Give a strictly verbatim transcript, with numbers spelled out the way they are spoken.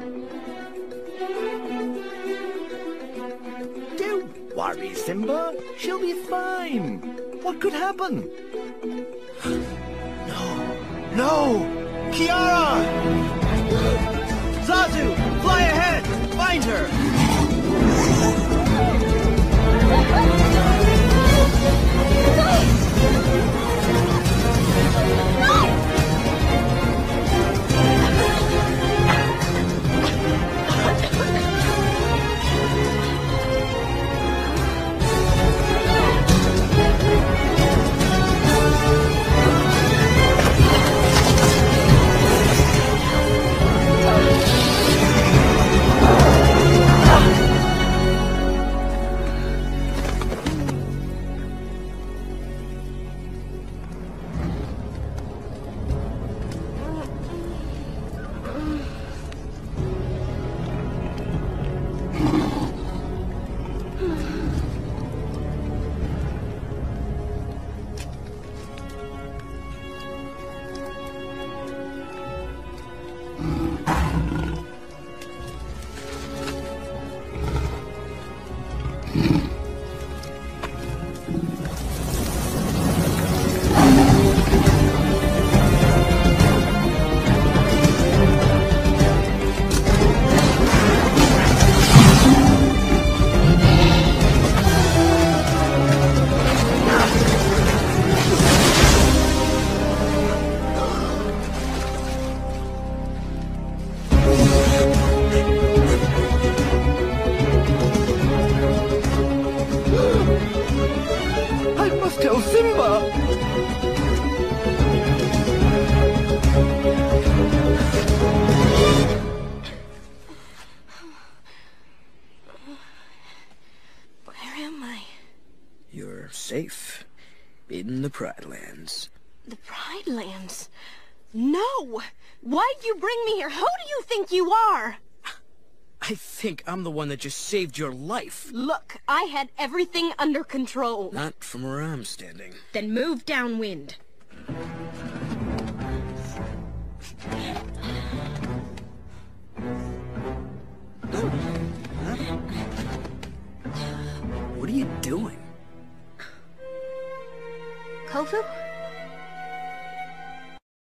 Don't worry, Simba. She'll be fine. What could happen? No. No! Kiara! Zazu! Fly ahead! Find her! Safe in the Pride Lands. The Pride Lands? No! Why'd you bring me here? Who do you think you are? I think I'm the one that just saved your life. Look, I had everything under control. Not from where I'm standing. Then move downwind. What are you doing? Kovu?